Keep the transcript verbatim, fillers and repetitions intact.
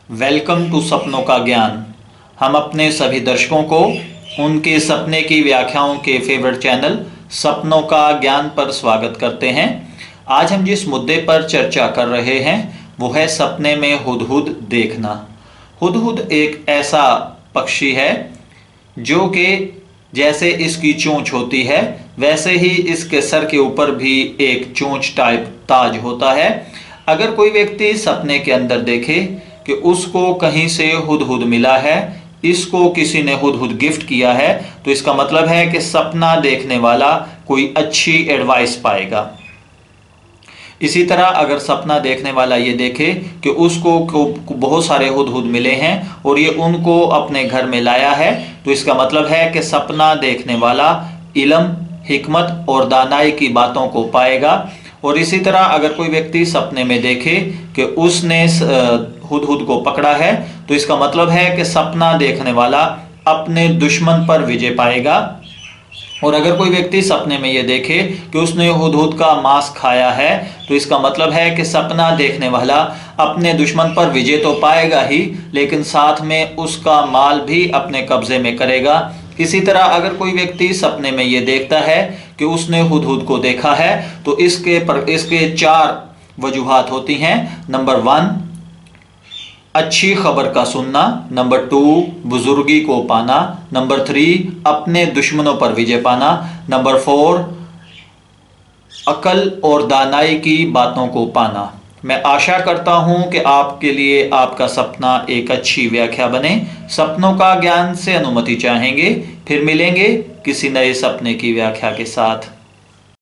Welcome to सपनों का ज्ञान। हम अपने सभी दर्शकों को उनके सपने की व्याख्याओं के फेवरेट चैनल सपनों का ज्ञान पर स्वागत करते हैं। आज हम जिस मुद्दे पर चर्चा कर रहे हैं वो है सपने में हुदहुद देखना। हुदहुद एक ऐसा पक्षी है जो कि जैसे इसकी चोंच होती है वैसे ही इसके सर के ऊपर भी एक चोंच टाइप ताज होता है। अगर कोई व्यक्ति सपने के अंदर देखे कि उसको कहीं से हुदहुद मिला है, इसको किसी ने हुदहुद गिफ्ट किया है, तो इसका मतलब है कि सपना देखने वाला कोई अच्छी एडवाइस पाएगा। इसी तरह अगर सपना देखने वाला ये देखे कि उसको बहुत सारे हुदहुद मिले हैं और ये उनको अपने घर में लाया है, तो इसका मतलब है कि सपना देखने वाला इल्म, हिकमत और दानाई की बातों को पाएगा। और इसी तरह अगर कोई व्यक्ति सपने में देखे कि उसने हुदहुद को पकड़ा है, तो इसका मतलब है कि सपना देखने वाला अपने दुश्मन पर विजय पाएगा। और अगर कोई व्यक्ति सपने में यह देखे कि उसने हुदहुद का मांस खाया है, तो इसका मतलब है कि सपना देखने वाला अपने दुश्मन पर विजय तो पाएगा ही, लेकिन साथ में उसका माल भी अपने कब्जे में करेगा। इसी तरह अगर कोई व्यक्ति सपने में यह देखता है कि उसने हुदहुद को देखा है, तो इसके पर इसके चार वजूहात होती हैं। नंबर वन, अच्छी खबर का सुनना। नंबर टू, बुजुर्गी को पाना। नंबर थ्री, अपने दुश्मनों पर विजय पाना। नंबर फोर, अकल और दानाई की बातों को पाना। मैं आशा करता हूं कि आपके लिए आपका सपना एक अच्छी व्याख्या बने। सपनों का ज्ञान से अनुमति चाहेंगे, फिर मिलेंगे किसी नए सपने की व्याख्या के साथ।